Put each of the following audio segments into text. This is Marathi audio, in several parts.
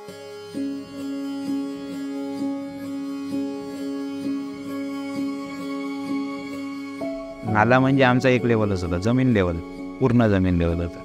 नाला म्हणजे आमचा एक लेवलच होता, जमीन लेवल, पूर्ण जमीन लेवल होता.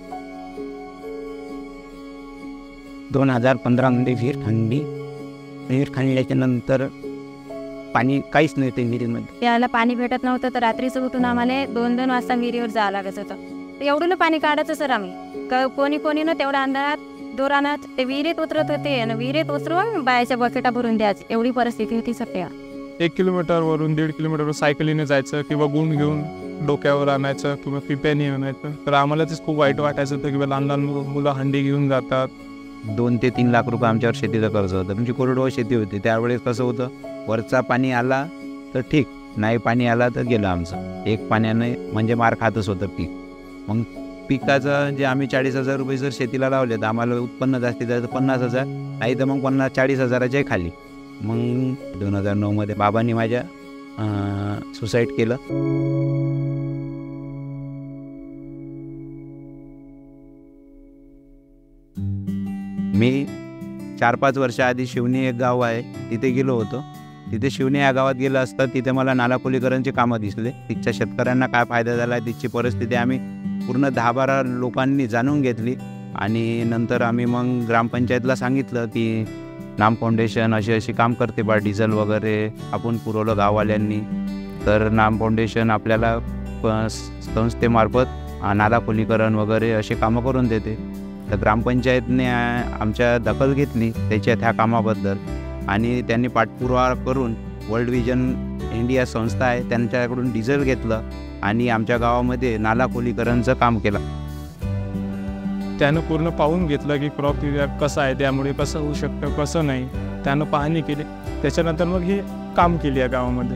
2015 मध्ये विहीर खणल्याच्या नंतर पाणी काहीच नाही ते विहिरीमध्ये. याला पाणी भेटत नव्हतं तर रात्रीचं उठून आम्हाला 2-2 वाजता विहिरीवर जावं लागत होतं. एवढं पाणी काढायचं सर आम्ही. कोणी ना तेवढ्या अंधारात दोरानात ते विहिरीत उतरत होते आणि विहिरीत उतरून बायाच्या बकेटा भरून द्यायचे. एवढी परिस्थिती होती सध्या. 1 किलोमीटरवरून 1.5 किलोमीटरवर सायकलीने जायचं किंवा गुण घेऊन डोक्यावर आणायचं किंवा पिप्याने आणायचं. तर आम्हाला तेच खूप वाईट वाटायचं होतं किंवा लहान लहान मुलं हंडी घेऊन जातात. 2 ते 3 लाख रुपये आमच्यावर शेतीचं कर्ज होतं. म्हणजे कोरडवाहू शेती होती. त्यावेळेस कसं होतं, वरचा पाणी आला तर ठीक, नाही पाणी आला तर गेलं आमचं. एक पाण्याने म्हणजे मार खातच होतं पीक. मग पिकाचं जे आम्ही 40,000 रुपये जर शेतीला लावले तर आम्हाला उत्पन्न जास्तीत जास्त 50,000, नाही तर मग 40,000च्या खाली. मग 2009 बाबांनी माझ्या सुसाईड केलं. मी 4-5 वर्षाआधी शिवणी एक गाव आहे तिथे गेलो होतो. तिथे शिवणी या गावात गेलं असता तिथे मला नाला खोलीकरणचे कामं दिसले. तिथच्या शेतकऱ्यांना काय फायदा झाला, तिथची परिस्थिती आम्ही पूर्ण 10-12 लोकांनी जाणून घेतली. आणि नंतर आम्ही मग ग्रामपंचायतला सांगितलं की नाम फाउंडेशन अशी काम करते बा, डिझेल वगैरे आपण पुरवलं गाववाल्यांनी. तर नाम फाउंडेशन आपल्याला संस्थेमार्फत नाला खोलीकरण वगैरे असे कामं करून देते. तर ग्रामपंचायतने आमच्या दखल घेतली त्याच्या त्या कामाबद्दल आणि त्यांनी पाठपुरावा करून वर्ल्ड विजन इंडिया संस्था आहे त्यांच्याकडून डिझेल घेतलं आणि आमच्या गावामध्ये नाला खोलीकरणचं काम केलं. त्यानं पूर्ण पाहून घेतलं की क्रॉप एरिया कसं आहे, त्यामुळे कसं होऊ शकतं कसं नाही, त्यानं पाहणी केली. त्याच्यानंतर मग हे काम केले या गावामध्ये.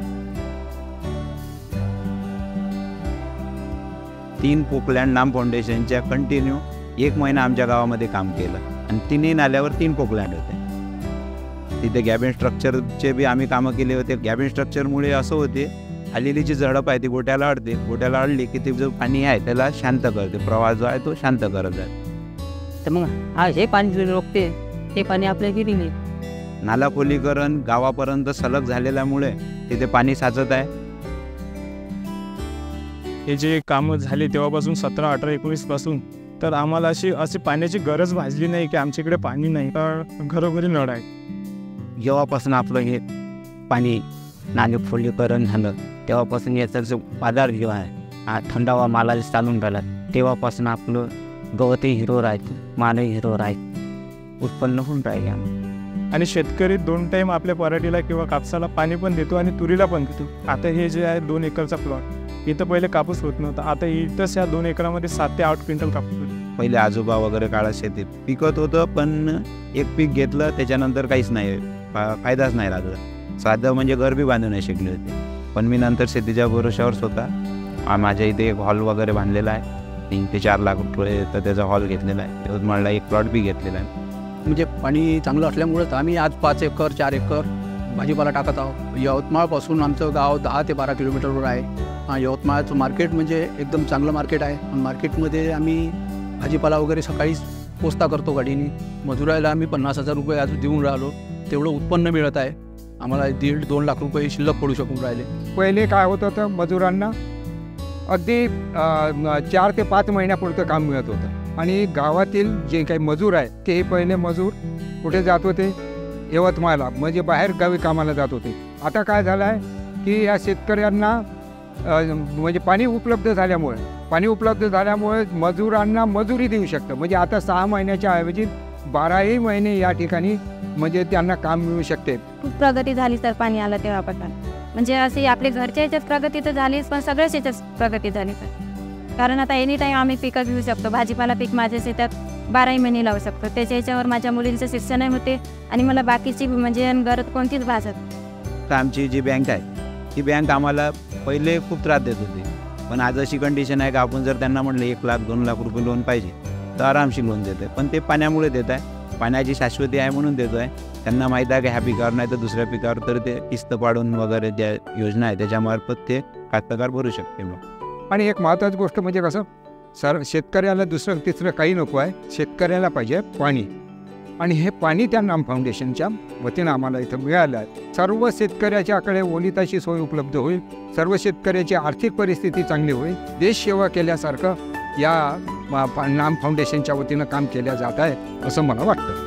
3 पोकलँड नाम फाउंडेशनच्या कंटिन्यू 1 महिना आमच्या गावामध्ये काम केलं आणि 3 नाल्यावर 3 पोकलँड होते. तिथे गॅबिन स्ट्रक्चरचे बी आम्ही कामं केले होते. गॅबिन स्ट्रक्चरमुळे असं होते, आलेली जी झडप आहे ती गोट्याला अडते. गोट्याला अडली की ते जो पाणी आहे त्याला शांत करते, प्रवाह जो आहे तो शांत करत आहे. तर मग हे पाणी रोखते, हे पाणी आपल्या विहिरीने. नाला खोलीकरण गावापर्यंत सलग झालेल्यामुळे तिथे पाणी साचत आहे. हे जे कामं झाले तेव्हापासून 17, 18, 19 पासून तर आम्हाला अशी पाण्याची गरज भासली नाही की आमच्याकडे पाणी नाही. तर घरोघरी नळ आहे. जेव्हापासून आपलं हे पाणी नाले खोलीकरण झालं तेव्हापासून याचा जो बाजार जो आहे थंडावा मालाला चालून राहिला, तेव्हापासून आपलं गवतही हिरवं राहते, मालही हिरवं राहते, उत्पन्न होऊन राहिले. आणि शेतकरी 2 टाईम आपल्या पराठीला किंवा कापसाला पाणी पण देतो आणि तुरीला पण देतो. आता हे जे आहे 2 एकरचा प्लॉट, इथं पहिले कापूस होत नव्हता. आता इथंच या 2 एकरामध्ये 7 ते 8 क्विंटल कापूस होतो. पहिले आजोबा वगैरे काळात शेतीत पिकत होतं, पण एक पीक घेतलं त्याच्यानंतर काहीच नाही, फायदाच नाही लागला. साधं म्हणजे घर बी बांधू नाही शिकले होते. पण मी नंतर शेतीच्या भरोशावर स्वतः माझ्या इथे एक हॉल वगैरे बांधलेला आहे. 3 ते 4 लाख रुपये तर त्याचा हॉल घेतलेला आहे. यवतमाळला एक प्लॉट बी घेतलेला आहे. म्हणजे पाणी चांगलं असल्यामुळं आम्ही आज 5 एकर 4 एकर भाजीपाला टाकत आहोत. यवतमाळपासून आमचं गाव 10 ते 12 किलोमीटरवर आहे. यवतमाळचं मार्केट म्हणजे एकदम चांगलं मार्केट आहे. मार्केटमध्ये आम्ही भाजीपाला वगैरे सकाळीच पोचता करतो गाडीने. मजुराला आम्ही 50,000 रुपये आज देऊन राहिलो. तेवढं उत्पन्न मिळत आहे आम्हाला. 1.5-2 लाख रुपये शिल्लक पडू शकून राहिले. पहिले काय होत होतं, मजुरांना अगदी 4 ते 5 महिन्यापुरतं काम मिळत होतं. आणि गावातील जे काही मजूर आहेत ते पहिले मजूर कुठे जात होते, यवतमाळला, म्हणजे बाहेर गावी कामाला जात होते. आता काय झालं आहे की या शेतकऱ्यांना म्हणजे पाणी उपलब्ध झाल्यामुळे मजुरांना मजुरी देऊ शकतं. म्हणजे आता 6 महिन्याच्या ऐवजी 12ही महिने या ठिकाणी म्हणजे त्यांना काम मिळू शकते. खूप प्रगती झाली सर पाणी आलं तेव्हापासून. म्हणजे अशी आपल्या घरच्या ह्याच्यात प्रगती तर झालीच, पण सगळ्याच ह्याच्यात प्रगती झाली सर. कारण आता एनी टाईम आम्ही पिकं घेऊ शकतो. भाजीपाला पीक माझ्या शेतात 12ही महिने लावू शकतो. त्याच्या ह्याच्यावर माझ्या मुलींचं शिक्षणही होते आणि मला बाकीची म्हणजे गरज कोणतीच भासत. तर आमची जी बँक आहे ती बँक आम्हाला पहिले खूप त्रास देत होती. पण आज अशी कंडिशन आहे का आपण जर त्यांना म्हटलं 1 लाख 2 लाख रुपये लोन पाहिजे तर आरामशी लोन देत आहे. पण ते पाण्यामुळे देत आहे. पाण्याची शाश्वती आहे म्हणून देतो आहे. त्यांना माहीत आहे की ह्या पिकावर नाही तर दुसऱ्या पिकावर तर ते किस्त पाडून वगैरे ज्या योजना आहे त्याच्यामार्फत ते कास्तकार भरू शकते. मग आणि एक महत्त्वाची गोष्ट म्हणजे कसं, शेतकऱ्याला दुसरं तिसरं काही नको आहे. शेतकऱ्याला पाहिजे पाणी. आणि हे पाणी त्या नाम फाउंडेशनच्या वतीनं आम्हाला इथं मिळालं आहे. सर्व शेतकऱ्याच्याकडे ओलिताची सोय उपलब्ध होईल, सर्व शेतकऱ्याची आर्थिक परिस्थिती चांगली होईल. देश सेवा केल्यासारखं या नाम फाउंडेशनच्या वतीनं काम केलं जात आहे असं मला वाटतं.